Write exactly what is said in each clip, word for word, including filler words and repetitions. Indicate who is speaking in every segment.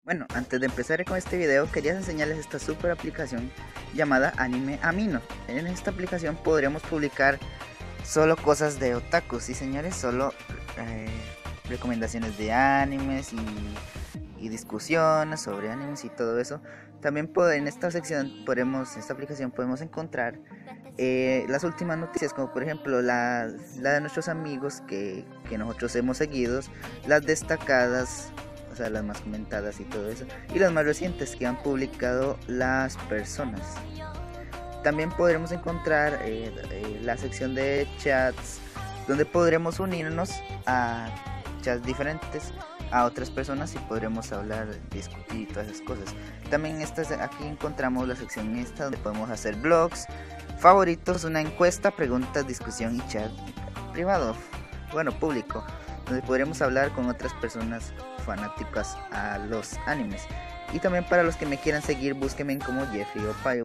Speaker 1: Bueno, antes de empezar con este video quería enseñarles esta super aplicación llamada Anime Amino. En esta aplicación podremos publicar solo cosas de otakus, sí señores, solo eh, recomendaciones de animes y, y discusiones sobre animes y todo eso. También en esta sección podemos, en esta aplicación podemos encontrar eh, las últimas noticias, como por ejemplo la, la de nuestros amigos que, que nosotros hemos seguido, las destacadas, o sea, las más comentadas y todo eso, y las más recientes que han publicado las personas. También podremos encontrar eh, eh, la sección de chats, donde podremos unirnos a chats diferentes, a otras personas, y podremos hablar, discutir y todas esas cosas. También estas, aquí encontramos la sección esta, donde podemos hacer blogs, favoritos, una encuesta, preguntas, discusión y chat privado, bueno, público, donde podremos hablar con otras personas fanáticas a los animes. Y también para los que me quieran seguir, búsquenme como Jeffrey Opayo.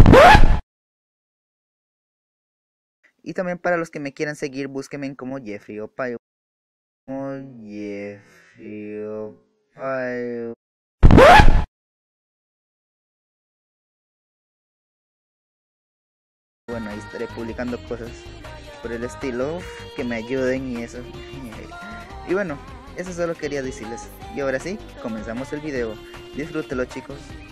Speaker 1: Y también para los que me quieran seguir, búsquenme como Jeffrey Opayo. Como Jeffrey Opayo. Bueno, ahí estaré publicando cosas por el estilo, que me ayuden y eso. Y bueno, eso solo quería decirles. Y ahora sí, comenzamos el video. Disfrútenlo, chicos.